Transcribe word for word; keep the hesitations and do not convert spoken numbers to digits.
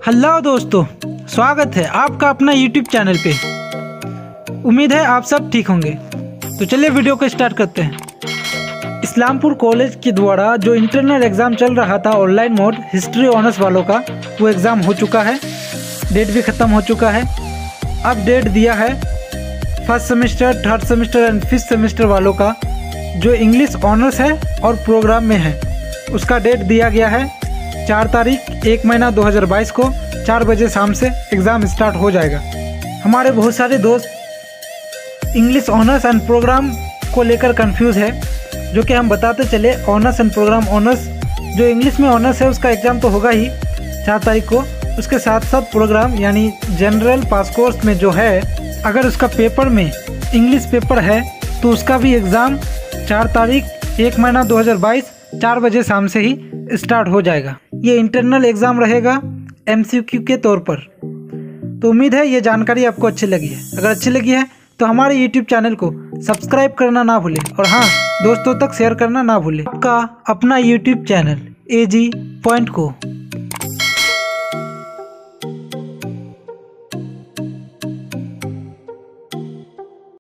Hello दोस्तों, स्वागत है आपका अपना यूट्यूब चैनल पे। उम्मीद है आप सब ठीक होंगे। तो चलिए वीडियो को स्टार्ट करते हैं। इस्लामपुर कॉलेज के द्वारा जो इंटरनल एग्ज़ाम चल रहा था ऑनलाइन मोड हिस्ट्री ऑनर्स वालों का, वो एग्ज़ाम हो चुका है। डेट भी ख़त्म हो चुका है। अब डेट दिया है first semester, third semester and fifth semester वालों का जो इंग्लिश ऑनर्स है और प्रोग्राम में है, उसका डेट दिया गया है चार तारीख एक महीना दो हज़ार बाईस को चार बजे शाम से एग्ज़ाम स्टार्ट हो जाएगा। हमारे बहुत सारे दोस्त इंग्लिश ऑनर्स एंड प्रोग्राम को लेकर कंफ्यूज है, जो कि हम बताते चले। ऑनर्स एंड प्रोग्राम ऑनर्स जो इंग्लिश में ऑनर्स है उसका एग्ज़ाम तो होगा ही चार तारीख को। उसके साथ साथ प्रोग्राम यानी जनरल पास कोर्स में जो है, अगर उसका पेपर में इंग्लिश पेपर है तो उसका भी एग्ज़ाम चार तारीख एक महीना दो हज़ार बाईस चार बजे शाम से ही स्टार्ट हो जाएगा। ये इंटरनल एग्ज़ाम रहेगा एमसीक्यू के तौर पर। तो उम्मीद है ये जानकारी आपको अच्छी लगी है। अगर अच्छी लगी है तो हमारे यूट्यूब चैनल को सब्सक्राइब करना ना भूलें और हाँ, दोस्तों तक शेयर करना ना भूलें। आपका अपना यूट्यूब चैनल एजी पॉइंट को।